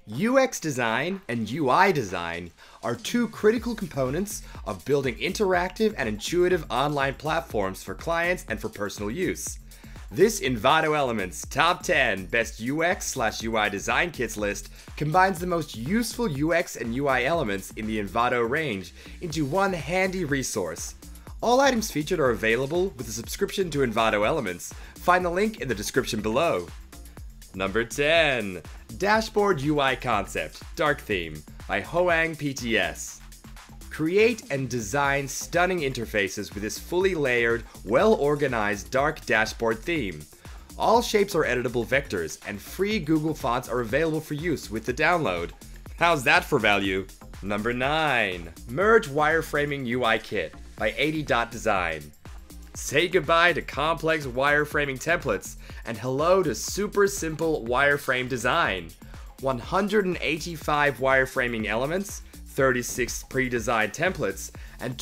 UX design and UI design are two critical components of building interactive and intuitive online platforms for clients and for personal use. This Envato Elements Top 10 Best UX/UI Design Kits list combines the most useful UX and UI elements in the Envato range into one handy resource. All items featured are available with a subscription to Envato Elements. Find the link in the description below. Number 10. Dashboard UI Concept Dark Theme by Hoang PTS. Create and design stunning interfaces with this fully layered, well-organized dark dashboard theme. All shapes are editable vectors, and free Google fonts are available for use with the download. How's that for value? Number 9. Merge Wireframing UI Kit by 80.design. Say goodbye to complex wireframing templates and hello to super simple wireframe design. 185 wireframing elements, 36 pre-designed templates, and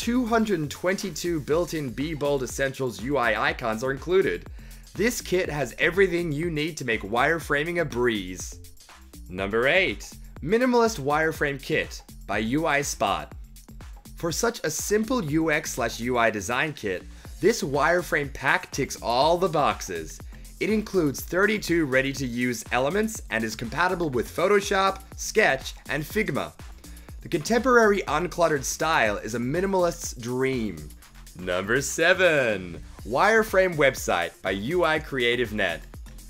222 built-in Be Bold Essentials UI icons are included. This kit has everything you need to make wireframing a breeze. Number 8. Minimalist Wireframe Kit by UI Spot. For such a simple UX/UI design kit, this wireframe pack ticks all the boxes. It includes 32 ready-to-use elements and is compatible with Photoshop, Sketch, and Figma. The contemporary uncluttered style is a minimalist's dream. Number 7. Wireframe Website by UI Creative Net.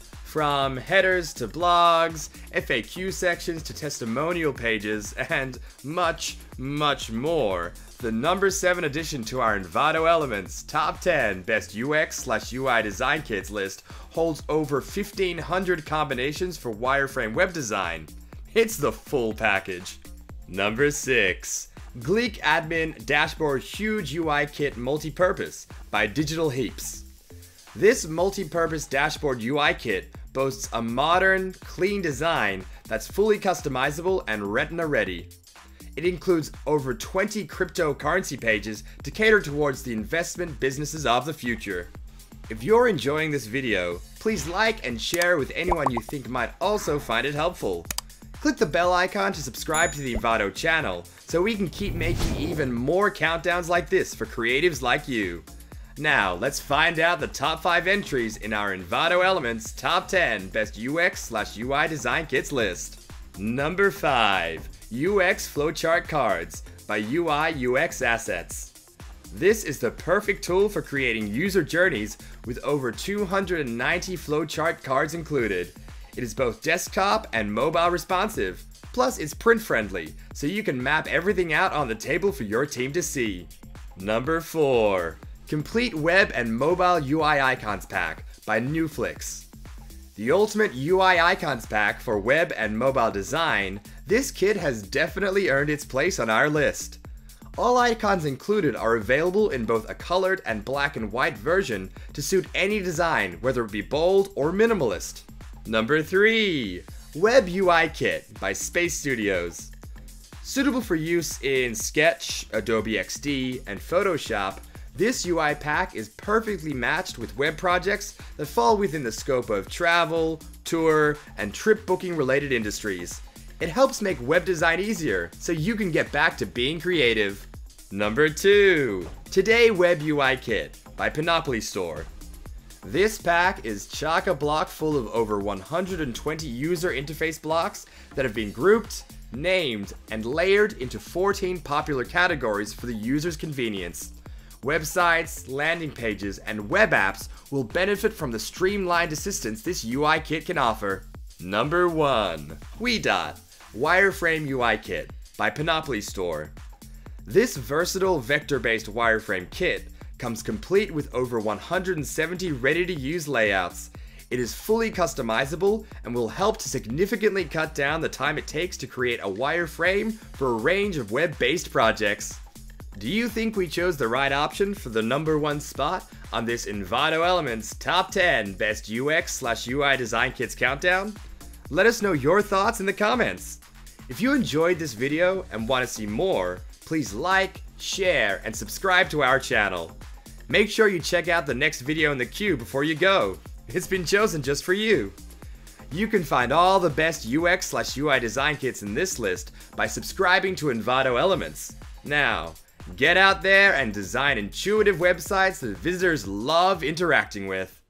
From headers to blogs, FAQ sections to testimonial pages, and much, much more, the number 7 addition to our Envato Elements Top 10 Best UX/UI Design Kits list holds over 1,500 combinations for wireframe web design. It's the full package. Number 6. Gleek Admin Dashboard Huge UI Kit Multipurpose by Digital Heaps. This multi-purpose dashboard UI kit boasts a modern, clean design that's fully customizable and retina ready. It includes over 20 cryptocurrency pages to cater towards the investment businesses of the future. If you're enjoying this video, please like and share with anyone you think might also find it helpful. Click the bell icon to subscribe to the Envato channel so we can keep making even more countdowns like this for creatives like you. Now, let's find out the top 5 entries in our Envato Elements Top 10 Best UX/UI Design Kits list. Number 5. UX Flowchart Cards by UI UX Assets. This is the perfect tool for creating user journeys with over 290 flowchart cards included. It is both desktop and mobile responsive, plus it's print friendly, so you can map everything out on the table for your team to see. Number 4. Complete Web and Mobile UI Icons Pack by Newflix. The ultimate UI icons pack for web and mobile design, this kit has definitely earned its place on our list. All icons included are available in both a colored and black and white version to suit any design, whether it be bold or minimalist. Number 3. Web UI Kit by Space Studios. Suitable for use in Sketch, Adobe XD, and Photoshop, this UI pack is perfectly matched with web projects that fall within the scope of travel, tour, and trip booking related industries. It helps make web design easier so you can get back to being creative. Number 2. Today Web UI Kit by Panoply Store. This pack is chock-a-block full of over 120 user interface blocks that have been grouped, named, and layered into 14 popular categories for the user's convenience. Websites, landing pages, and web apps will benefit from the streamlined assistance this UI kit can offer. Number 1. Huidot Wireframe UI Kit by Panoply Store. This versatile vector-based wireframe kit comes complete with over 170 ready-to-use layouts. It is fully customizable and will help to significantly cut down the time it takes to create a wireframe for a range of web-based projects. Do you think we chose the right option for the number 1 spot on this Envato Elements Top 10 Best UX/UI Design Kits countdown? Let us know your thoughts in the comments. If you enjoyed this video and want to see more, please like, share, and subscribe to our channel. Make sure you check out the next video in the queue before you go. It's been chosen just for you. You can find all the best UX/UI design kits in this list by subscribing to Envato Elements. Now, get out there and design intuitive websites that visitors love interacting with.